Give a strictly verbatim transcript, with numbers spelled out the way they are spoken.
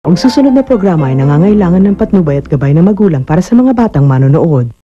Ang susunod na programa ay nangangailangan ng patnubay at gabay ng magulang para sa mga batang manonood.